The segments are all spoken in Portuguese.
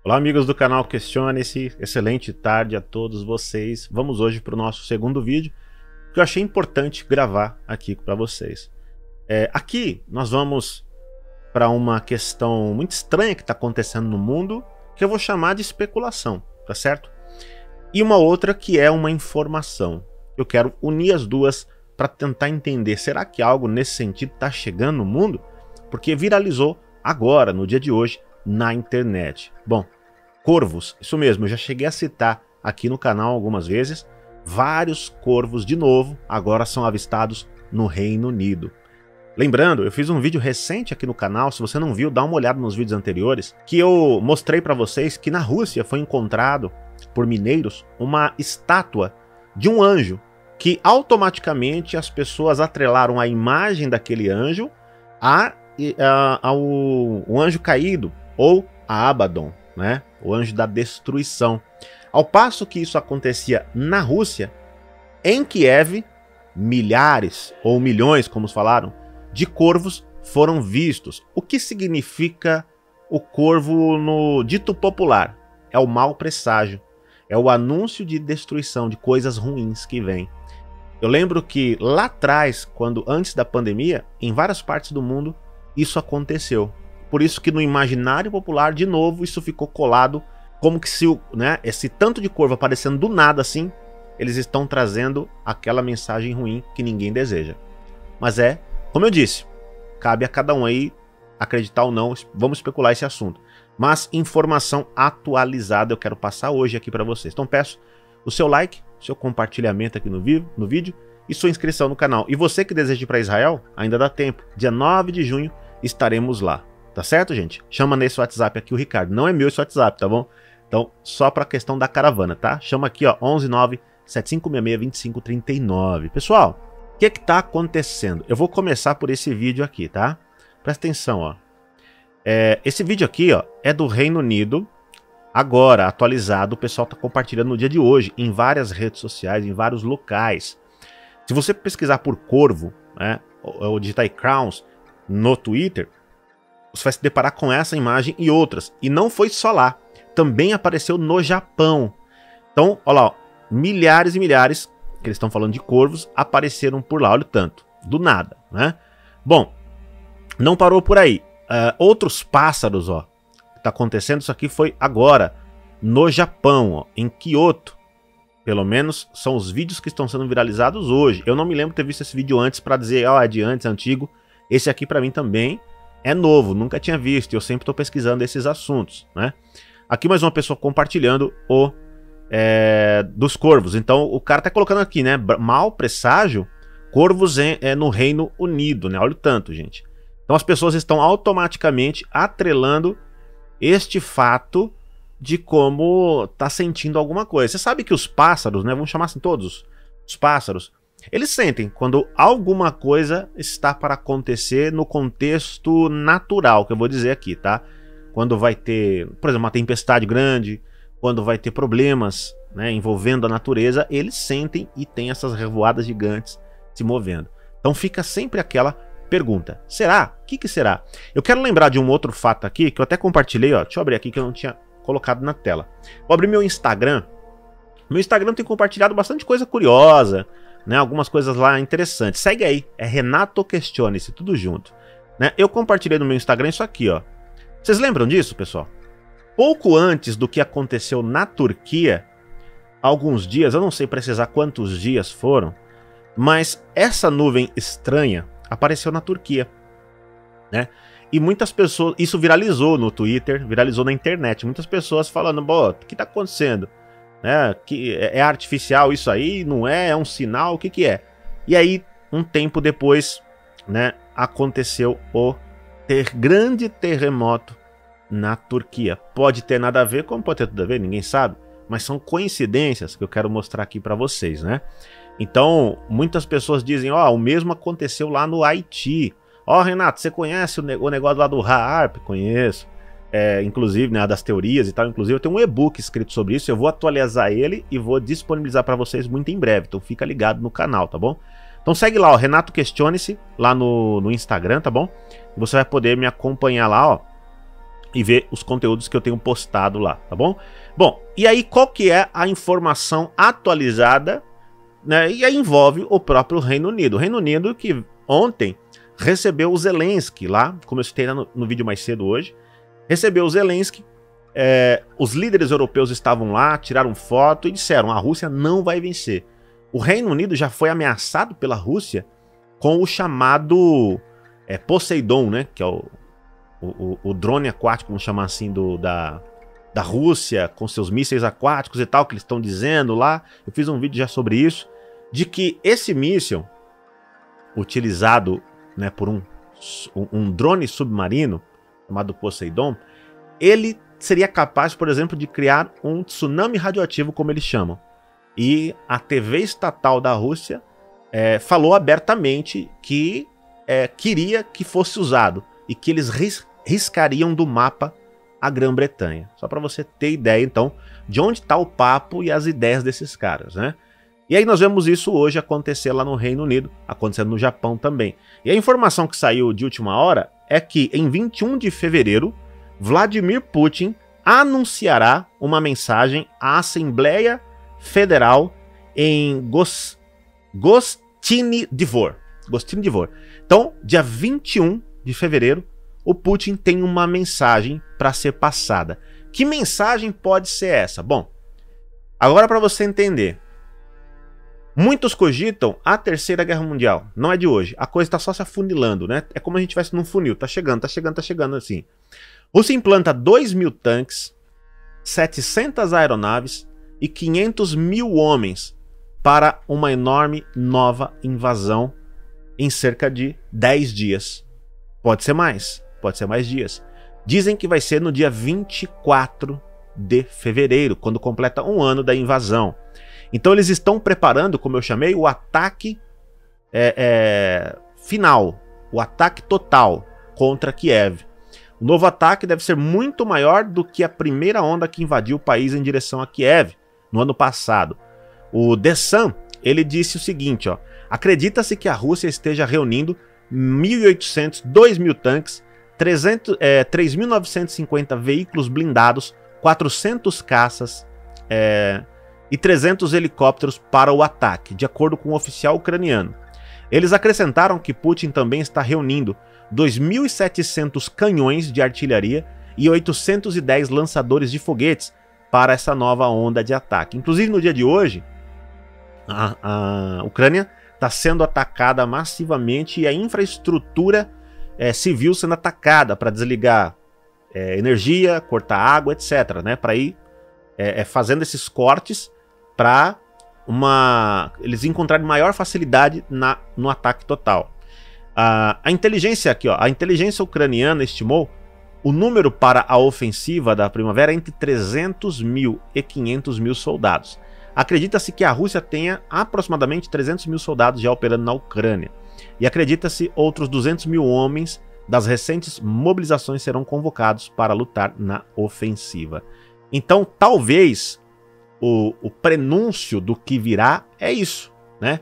Olá, amigos do canal Questione-se, excelente tarde a todos vocês. Vamos hoje para o nosso segundo vídeo, que eu achei importante gravar aqui para vocês. Aqui nós vamos para uma questão muito estranha que está acontecendo no mundo, que eu vou chamar de especulação, tá certo? E uma outra que é uma informação. Eu quero unir as duas para tentar entender, será que algo nesse sentido está chegando no mundo? Porque viralizou agora, no dia de hoje, na internet. Bom, corvos, isso mesmo, eu já cheguei a citar aqui no canal algumas vezes. Vários corvos, de novo, agora são avistados no Reino Unido. Lembrando, eu fiz um vídeo recente aqui no canal, se você não viu, dá uma olhada nos vídeos anteriores, que eu mostrei para vocês que na Rússia foi encontrado, por mineiros, uma estátua de um anjo, que automaticamente as pessoas atrelaram a imagem daquele anjo ao anjo caído, ou a Abaddon, né? O anjo da destruição. Ao passo que isso acontecia na Rússia, em Kiev, milhares ou milhões, como falaram, de corvos foram vistos. O que significa o corvo no dito popular? É o mau presságio, é o anúncio de destruição, de coisas ruins que vêm. Eu lembro que lá atrás, antes da pandemia, em várias partes do mundo, isso aconteceu. Por isso que no imaginário popular, de novo, isso ficou colado como que se esse tanto de corvo aparecendo do nada assim, eles estão trazendo aquela mensagem ruim que ninguém deseja. Mas como eu disse, cabe a cada um aí acreditar ou não, vamos especular esse assunto. Mas informação atualizada eu quero passar hoje aqui para vocês. Então peço o seu like, o seu compartilhamento aqui no vídeo e sua inscrição no canal. E você que deseja ir para Israel, ainda dá tempo. Dia 9 de junho estaremos lá. Tá certo, gente? Chama nesse WhatsApp aqui o Ricardo. Não é meu esse WhatsApp, tá bom? Então, só para a questão da caravana, tá? Chama aqui, ó, 119-7566-2539. Pessoal, o que tá acontecendo? Eu vou começar por esse vídeo aqui, tá? Presta atenção, ó. Esse vídeo aqui, ó, é do Reino Unido. Agora, atualizado, o pessoal tá compartilhando no dia de hoje, em várias redes sociais, em vários locais. Se você pesquisar por corvo, né, ou digitar aí Crowns no Twitter, você vai se deparar com essa imagem e outras. E não foi só lá. Também apareceu no Japão. Então, olha lá, ó, milhares e milhares, que eles estão falando de corvos, apareceram por lá. Olha o tanto. Do nada, né? Bom, não parou por aí. Outros pássaros, ó, que tá acontecendo, isso aqui foi agora, no Japão, ó, em Kyoto. Pelo menos são os vídeos que estão sendo viralizados hoje. Eu não me lembro de ter visto esse vídeo antes para dizer, ó, é de antes, é antigo. Esse aqui para mim também é novo, nunca tinha visto, eu sempre estou pesquisando esses assuntos, né? Aqui mais uma pessoa compartilhando dos corvos. Então o cara tá colocando aqui, né? Mau presságio, corvos no Reino Unido, né? Olha o tanto, gente. Então as pessoas estão automaticamente atrelando este fato de como tá sentindo alguma coisa. Você sabe que os pássaros, né? Vamos chamar assim todos os pássaros. Eles sentem quando alguma coisa está para acontecer no contexto natural, que eu vou dizer aqui, tá? Quando vai ter, por exemplo, uma tempestade grande, quando vai ter problemas, né, envolvendo a natureza, eles sentem e tem essas revoadas gigantes se movendo. Então fica sempre aquela pergunta, será? O que será? Eu quero lembrar de um outro fato aqui, que eu até compartilhei, ó, deixa eu abrir aqui que eu não tinha colocado na tela. Vou abrir meu Instagram. Meu Instagram tem compartilhado bastante coisa curiosa, né, algumas coisas lá interessantes. Segue aí, é Renato Questione-se, tudo junto, né? Eu compartilhei no meu Instagram isso aqui, ó. Vocês lembram disso, pessoal? Pouco antes do que aconteceu na Turquia, alguns dias, eu não sei precisar quantos dias foram, mas essa nuvem estranha apareceu na Turquia, né? E muitas pessoas, isso viralizou no Twitter, viralizou na internet, muitas pessoas falando, bom, o que tá acontecendo? Que é artificial isso aí, não é? É um sinal, o que é? E aí, um tempo depois, né, aconteceu o grande terremoto na Turquia. Pode ter nada a ver, como pode ter tudo a ver, ninguém sabe, mas são coincidências que eu quero mostrar aqui para vocês, né? Então, muitas pessoas dizem, ó, o mesmo aconteceu lá no Haiti. Ó, Renato, você conhece o negócio lá do HAARP? Conheço. Inclusive, né, das teorias e tal, inclusive eu tenho um e-book escrito sobre isso, eu vou atualizar ele e vou disponibilizar para vocês muito em breve, então fica ligado no canal, tá bom? Então segue lá, ó, Renato Questione-se, lá no Instagram, tá bom? Você vai poder me acompanhar lá, ó, e ver os conteúdos que eu tenho postado lá, tá bom? Bom, e aí qual que é a informação atualizada, né? E aí envolve o próprio Reino Unido. O Reino Unido que ontem recebeu o Zelensky lá, como eu citei no vídeo mais cedo hoje, recebeu o Zelensky, os líderes europeus estavam lá, tiraram foto e disseram: a Rússia não vai vencer. O Reino Unido já foi ameaçado pela Rússia com o chamado Poseidon, né? Que é o drone aquático, vamos chamar assim, da Rússia, com seus mísseis aquáticos e tal, que eles estão dizendo lá. Eu fiz um vídeo já sobre isso, de que esse míssil, utilizado, né, por um drone submarino, chamado Poseidon, ele seria capaz, por exemplo, de criar um tsunami radioativo, como eles chamam. E a TV estatal da Rússia falou abertamente que queria que fosse usado e que eles riscariam do mapa a Grã-Bretanha. Só para você ter ideia, então, de onde está o papo e as ideias desses caras, né? E aí nós vemos isso hoje acontecer lá no Reino Unido, acontecendo no Japão também. E a informação que saiu de última hora é que em 21 de fevereiro, Vladimir Putin anunciará uma mensagem à Assembleia Federal em Gostiny Dvor. Então, dia 21 de fevereiro, o Putin tem uma mensagem para ser passada. Que mensagem pode ser essa? Bom, agora para você entender. Muitos cogitam a Terceira Guerra Mundial. Não é de hoje. A coisa está só se afunilando, né? É como a gente estivesse num funil. Tá chegando assim. Rússia implanta 2.000 tanques, 700 aeronaves e 500 mil homens para uma enorme nova invasão em cerca de 10 dias. Pode ser mais dias. Dizem que vai ser no dia 24 de fevereiro, quando completa um ano da invasão. Então eles estão preparando, como eu chamei, o ataque final, o ataque total contra Kiev. O novo ataque deve ser muito maior do que a primeira onda que invadiu o país em direção a Kiev no ano passado. O The Sun, ele disse o seguinte, ó: acredita-se que a Rússia esteja reunindo 1.800, 2.000 tanques, 3.950 veículos blindados, 400 caças e 300 helicópteros para o ataque, de acordo com um oficial ucraniano. Eles acrescentaram que Putin também está reunindo 2.700 canhões de artilharia e 810 lançadores de foguetes para essa nova onda de ataque. Inclusive, no dia de hoje, a Ucrânia está sendo atacada massivamente e a infraestrutura civil sendo atacada para desligar energia, cortar água, etc., né? Para ir fazendo esses cortes para eles encontrarem maior facilidade no ataque total. A inteligência aqui, ó, a inteligência ucraniana estimou o número para a ofensiva da primavera entre 300 mil e 500 mil soldados. Acredita-se que a Rússia tenha aproximadamente 300 mil soldados já operando na Ucrânia. E acredita-se outros 200 mil homens das recentes mobilizações serão convocados para lutar na ofensiva. Então, talvez o prenúncio do que virá é isso, né?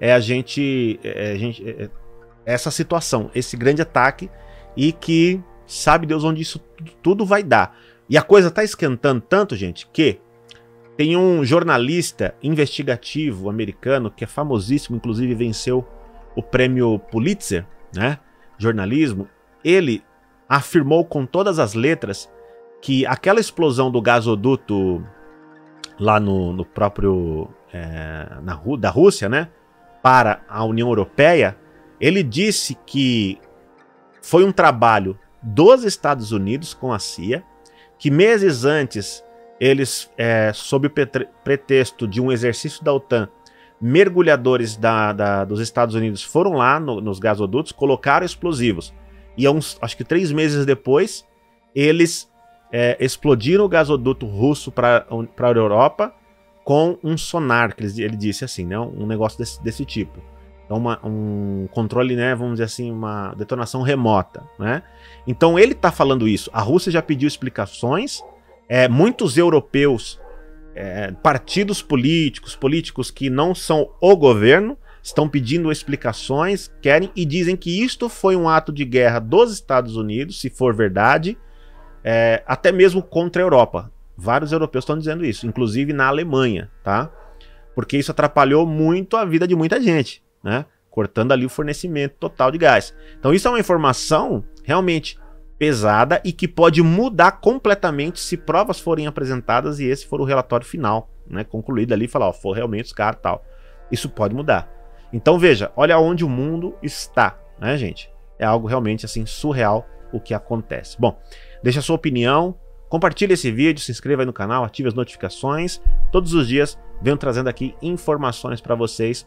Essa situação, esse grande ataque, e que sabe Deus onde isso tudo vai dar. E a coisa está esquentando tanto, gente, que tem um jornalista investigativo americano que é famosíssimo, inclusive venceu o prêmio Pulitzer, né? Jornalismo. Ele afirmou com todas as letras que aquela explosão do gasoduto lá no próprio da Rússia, né, para a União Europeia, ele disse que foi um trabalho dos Estados Unidos com a CIA, que meses antes eles, sob o pretexto de um exercício da OTAN, mergulhadores dos Estados Unidos foram lá nos gasodutos, colocaram explosivos. E acho que 3 meses depois, eles explodiram o gasoduto russo para a Europa com um sonar, que ele disse assim, né, um negócio desse tipo. Então um controle, né, vamos dizer assim, uma detonação remota, né? Então ele está falando isso. A Rússia já pediu explicações. Muitos europeus, partidos políticos que não são o governo, estão pedindo explicações, querem e dizem que isto foi um ato de guerra dos Estados Unidos, se for verdade, até mesmo contra a Europa. Vários europeus estão dizendo isso, inclusive na Alemanha, tá? Porque isso atrapalhou muito a vida de muita gente, né? Cortando ali o fornecimento total de gás. Então isso é uma informação realmente pesada e que pode mudar completamente se provas forem apresentadas e esse for o relatório final, né? Concluído ali e falar, ó, for realmente os caras tal. Isso pode mudar. Então veja, olha onde o mundo está, né, gente? É algo realmente assim surreal o que acontece. Bom, deixa a sua opinião, compartilhe esse vídeo, se inscreva aí no canal, ative as notificações. Todos os dias venho trazendo aqui informações para vocês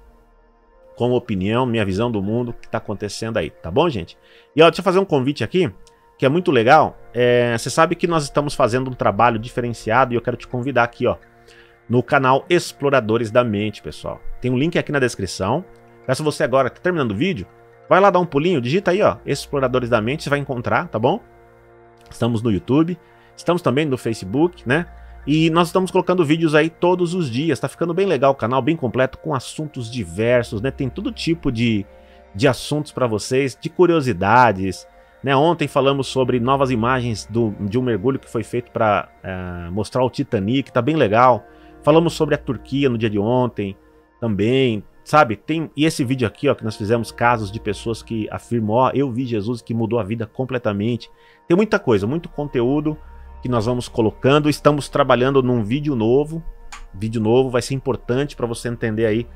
com opinião, minha visão do mundo, o que está acontecendo aí, tá bom, gente? E ó, deixa eu fazer um convite aqui, que é muito legal. Você sabe que nós estamos fazendo um trabalho diferenciado e eu quero te convidar aqui, ó, no canal Exploradores da Mente, pessoal. Tem um link aqui na descrição. Peço você agora, tá terminando o vídeo, vai lá dar um pulinho, digita aí, ó, Exploradores da Mente, você vai encontrar, tá bom? Estamos no YouTube, estamos também no Facebook, né? E nós estamos colocando vídeos aí todos os dias, tá ficando bem legal o canal, bem completo, com assuntos diversos, né? Tem todo tipo de assuntos para vocês, de curiosidades, né? Ontem falamos sobre novas imagens de um mergulho que foi feito para mostrar o Titanic, tá bem legal. Falamos sobre a Turquia no dia de ontem também, sabe? E esse vídeo aqui, ó, que nós fizemos casos de pessoas que afirmam, ó, eu vi Jesus que mudou a vida completamente. Tem muita coisa, muito conteúdo que nós vamos colocando. Estamos trabalhando num vídeo novo. Vídeo novo vai ser importante para você entender aí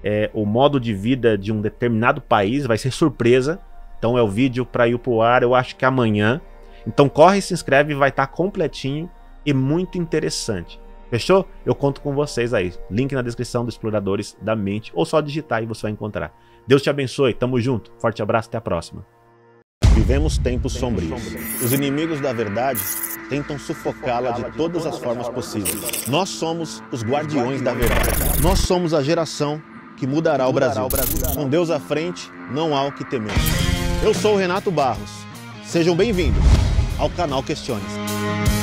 o modo de vida de um determinado país. Vai ser surpresa. Então é o vídeo para ir pro ar, eu acho que amanhã. Então corre, se inscreve, vai estar completinho e muito interessante. Fechou? Eu conto com vocês aí. Link na descrição do Exploradores da Mente, ou só digitar e você vai encontrar. Deus te abençoe, tamo junto. Forte abraço, até a próxima. Vivemos tempos sombrios. Os inimigos da verdade tentam sufocá-la de todas as formas possíveis. Nós somos os guardiões da verdade. Nós somos a geração que mudará o Brasil. Com Deus à frente, não há o que temer. Eu sou o Renato Barros. Sejam bem-vindos ao canal Questione-se.